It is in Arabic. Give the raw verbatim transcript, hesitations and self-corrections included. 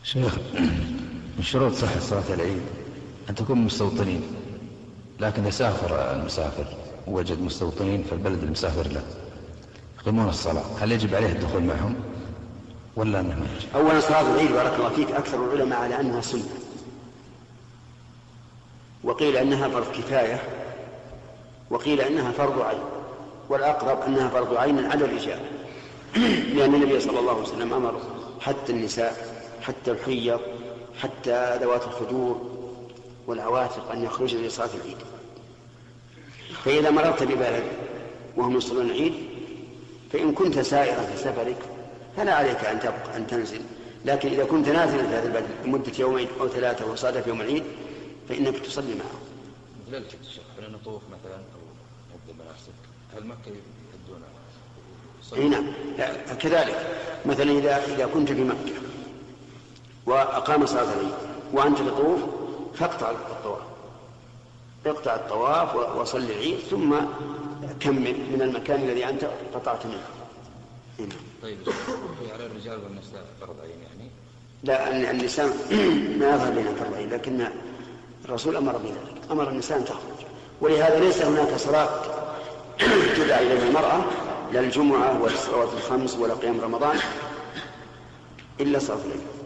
شيخ، من شروط صحة صلاة العيد أن تكون مستوطنين، لكن إذا سافر المسافر ووجد مستوطنين في البلد المسافر له يقيمون الصلاة، هل يجب عليه الدخول معهم ولا أنه ما يجب؟ أولا صلاة العيد بارك الله فيك أكثر العلماء على أنها سنة، وقيل أنها فرض كفاية، وقيل أنها فرض عين، والأقرب أنها فرض عين على الرجال، لأن النبي صلى الله عليه وسلم أمر حتى النساء حتى الحيض حتى ذوات الخدور والعواتق أن يخرجن لصلاة العيد. فإذا مررت ببلد وهم يصلون العيد فإن كنت سائرا في سفرك فلا عليك أن تبقى أن تنزل، لكن إذا كنت نازلا في هذا البلد لمدة يومين أو ثلاثة وصادف يوم العيد فإنك تصلي معهم. مثل الشيخ بين نطوف مثلا أو نبدأ مناسك، هل مكة يدونها؟ اي نعم كذلك. مثلا إذا إذا كنت في مكة وأقام صلاة العيد وأنت تطوف فاقطع الطواف، اقطع الطواف وصلي العيد ثم كمل من المكان الذي أنت قطعت منه. هنا. طيب على الرجال والنساء فرض عين يعني؟ لا، النساء ما يظهر بينهم فرض عين، لكن الرسول أمر بذلك، أمر النساء أن تخرج، ولهذا ليس هناك صلاة تدعى إليها المرأة لا الجمعة ولا الصلوات الخمس ولا قيام رمضان إلا صلاة العيد.